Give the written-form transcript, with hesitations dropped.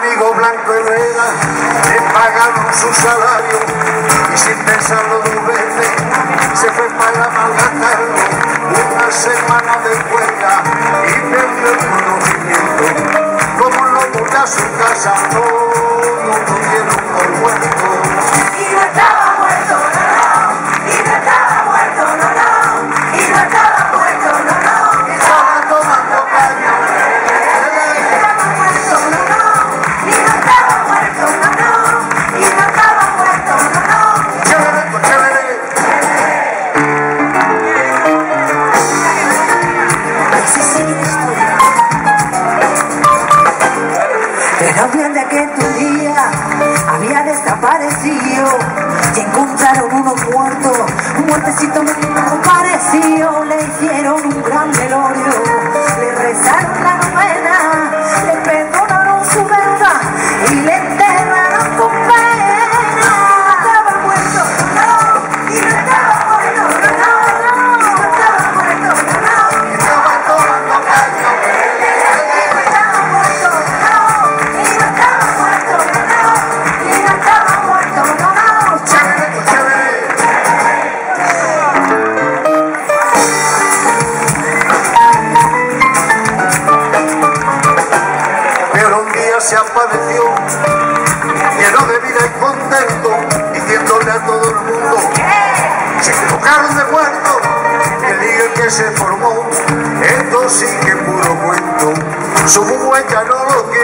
amigo Blanco Herrera le pagaron su salario y sin pensarlo dos veces se fue para malgastarlo una semana de huelga y perdió el conocimiento. Como no volvió a su casa, no lo dieron por muerto. Y no estaba muerto, no, y no estaba muerto, no, y no estaba muerto, no, Estaba tomando caña. estaba muerto, no, y no estaba muerto, no, y no estaba muerto, no. Chévere, pues chévere. Pero bien de que tu día había desaparecido y encontraron uno muerto, un muertecito muy parecido. Le hicieron un gran velorio, le rezaron la novena, le perdonaron su deuda y le enterraron con pena. Estaba muerto, no, y no estaba muerto, no, no estaba muerto, no. Estaba tomando caña. Estaba muerto, no, y no estaba muerto, no, y no estaba muerto, no. Chévere, pues chévere. Pero un día se apareció, lleno de vida y contento, diciéndole a todo el mundo, se equivocaron de muerto, que digan que se formó, esto sí que es puro cuento, su mujer ya no lo quiere.